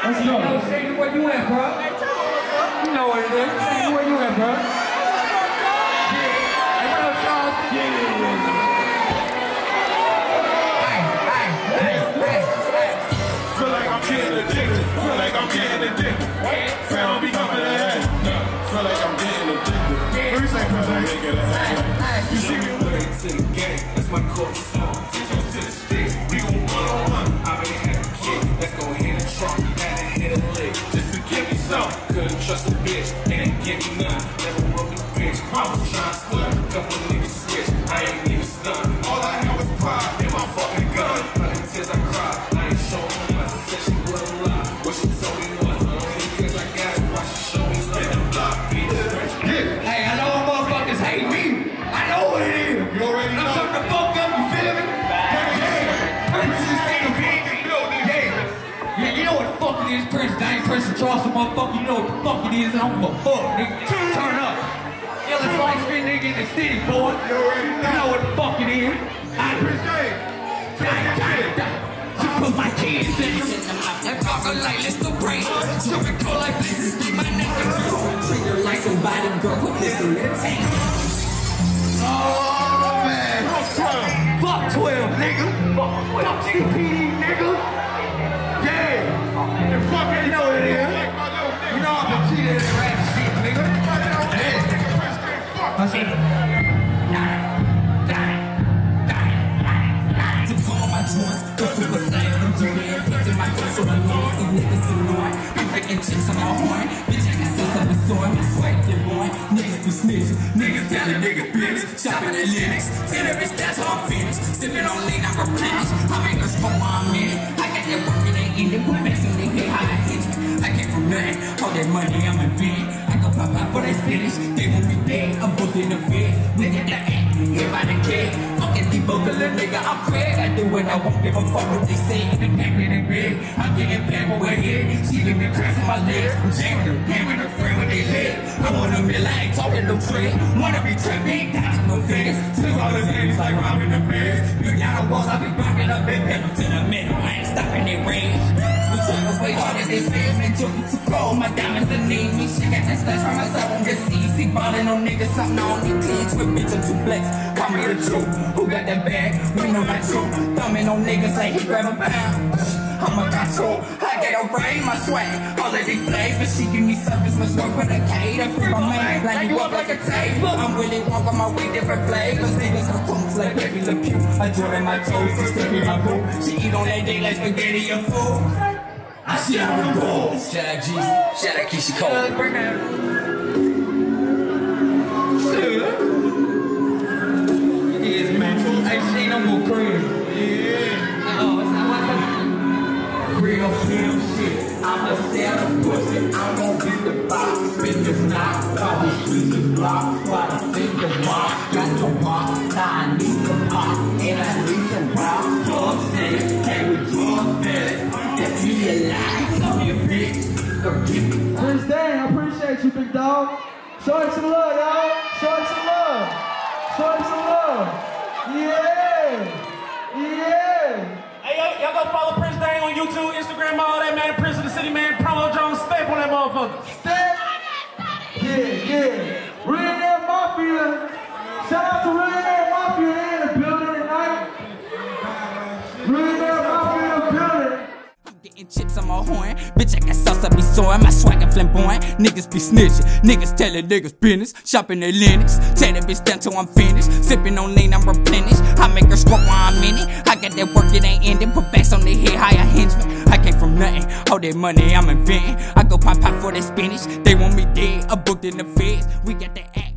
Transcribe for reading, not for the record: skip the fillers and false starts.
Let's go. Yo, Shady, where you at, bro? You know what it is. Shady, where you at, bro? Yeah. Hey, what up, Charles? Yeah. Feel like I'm getting addicted. Feel like I'm getting addicted. Feel be coming ahead. Feel like I'm getting addicted. What you say, feel like I'm getting ahead? You see me way to the game. That's my core song. Take you to the sticks. We gon' one-on-one. I already had a kid. Let's go hit a trunk. Had to hit a lick just to give me some. Couldn't trust a bitch. They didn't give me none. Never broke a bitch. I was trying to stun. Couple niggas switch. I ain't even stunned. All I had was pride in my fucking gun. 100 tears I cried. I ain't showing much. Said she wouldn't lie. What she told me was because I got it. Why she show me spin the block, bitch. Hey, I know motherfuckers hate me. I know what it is. You already know. I'm turning the fuck up, you feel me? Yeah, you know what the fuck it is, Prince. I ain't Prince Charleston, motherfucker. You know what the fuck it is, and I'm gonna fuck, nigga. Turn up. Yeah, let's like spin nigga in the city, boy. You already know. You know what the fuck it is. Put my kids in and talking like Mr. Brain. Jumping cold like places, be my nigga. Treat her like somebody, girl, with Mr. Lipton. Oh, man. Fuck 12, nigga. Fuck CPD, nigga. Yeah. And fuck it, you know what it is. You know I'm gonna cheat in that rap shit, nigga. Yeah. That's it. To call my joints, go super slang, I'm doing it, putting my guns on the lawn, these niggas annoying. I'm breaking chicks on my horn, bitch, I got sense of the sword, my swag, they're born. Niggas be snitching, niggas telling niggas business, shopping at Linux, tell every stats how I'm finished, sipping on lean, I'm replenished, I make a smoke while I'm in it, I got that work, it ain't ending, put back on their head, how I hit me, I came from nothing, all that money I'm inventing, I go pop out for that spinach, they want me dead, I'm booked in the bed, we get the act, everybody care, fucking debugger, little nigga, I'm Craig, I do what I won't give a fuck what they say, they pack me in bed, I'm getting back over here, she give me cracks on my legs, I'm jamming her, damn her friend with they leg, I want a mill, I ain't talking no trade, wanna be tripped, ain't dodging no figures, still all the niggas like robbing the beds, you got a walls, I be rocking up and pedal to the middle, I ain't stopping it rain. We try to way harder than sales, man, joking too cold, my diamonds that need me, she got that stash from myself on the CC, ballin' on niggas, something on these kids, with bitch, I'm too flex, call me the truth, who got that bag, we know my truth, thumbing on niggas like he grab a pound, I'm a control, I get a rain, my swag, all of these flavors, she give me service, much work with a K, that free my man, line you up like a table, I'm really walking my way, different flavors, niggas are close like baby Le Pew, I join my toes, she still be my boo, she eat on that day like spaghetti and food, I shit on the bowl, shout out Jesus, shout out Keisha Cole, bring that, yes man, I seen them go crazy, yeah, oh, it's not like real shit, I'ma sell the pussy, I'm gon' beat the box, spin the knock, call the streets the block, while I think the box, got no box, I need some pop, and I need some rock, drugs in it, hey with drugs in it, that's me alive, love your bitch, go get me. Prince Dane, I appreciate you, big dog. Show him some love, y'all. Show him some love. Show him some love. Yeah. Yeah. Hey, y'all go follow Prince Dane on YouTube, Instagram, all that, man. Prince of the City, man. Promo Jones, step on that motherfucker. Step. Yeah. Real Air Mafia. Shout out to Real Air Mafia. They in the building tonight. Real Air Mafia in the building. Getting chips on my horn, bitch, I got sauce, I be soaring, my swag and flamboyant. Niggas be snitching, niggas telling niggas business, shopping at Linux, tell that bitch down till I'm finished, sipping on lean, I'm replenished, I make her squat while I'm in it, I got that work, it ain't ending, put backs on their head, higher henchman, I came from nothing, all that money I'm inventing, I go pop for that spinach, they want me dead, I booked in the feds, we got that ass.